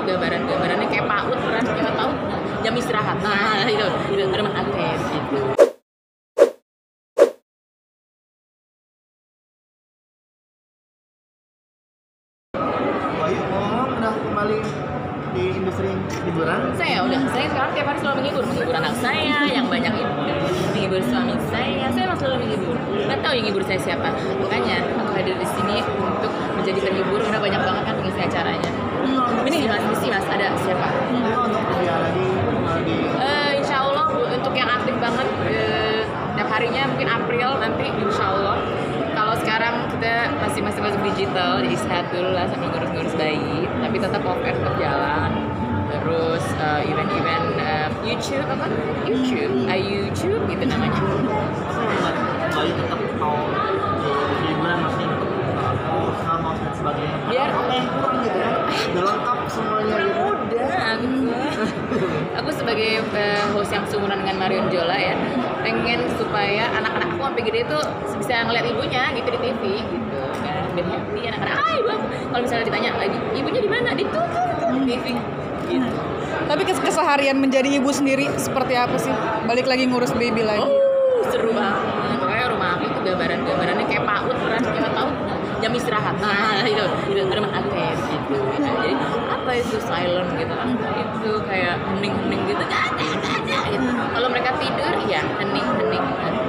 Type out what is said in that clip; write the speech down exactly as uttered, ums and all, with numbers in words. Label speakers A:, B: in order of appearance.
A: gambaran-gambarannya kayak PAUD, beran kayak PAUD jam istirahat. Nah, itu itu drama aktif gitu.
B: Bayu, ngomong udah kembali di industri hiburan?
A: Saya udah, saya sekarang tiap hari selalu menghibur, menghibur anak saya yang banyak itu, menghibur suami saya, saya emang selalu menghibur. Nggak tahu yang menghibur saya siapa, makanya aku hadir di sini untuk menjadi penghibur karena banyak banget kan pengisi acaranya. Ini mas, misi mas, ada siapa?
B: Ini untuk kuliah lagi di
A: Uh, insya Allah untuk yang aktif banget uh, tiap harinya mungkin April nanti insya Allah. Kalau sekarang kita masih masih masuk digital, jadi sehat dulu lah sambil ngurus-ngurus bayi, tapi tetap off air tetap jalan. Terus uh, event-event uh, YouTube apa? YouTube, I YouTube gitu namanya.
B: Bayu tetap mau di hiburan maksudnya mau sama dan sebagainya.
A: Biar-
B: apa yang kurang gitu ya? Udah lengkap semuanya gitu.
A: Udah, aku, aku sebagai uh, host yang seumuran dengan Marion Jola ya, pengen supaya anak-anakku sampai gede tuh bisa ngeliat ibunya gitu di T V gitu kan, biar happy anak-anak. Ah, ibu aku. Kalau misalnya ditanya lagi, ibunya di mana? Di tuh tuh tuh di T V gitu.
C: Tapi kes- keseharian menjadi ibu sendiri seperti apa sih? Balik lagi ngurus baby lagi.
A: Oh, seru banget. Pokoknya rumah aku itu gambaran-gambarannya kayak PAUD, beran kayak PAUD jam istirahat. Nah, itu itu drama aktif gitu. Jadi apa itu silent gitu kan? Itu kayak hening-hening gitu. Gak ada, gak ada gitu. Kalau mereka tidur ya hening-hening.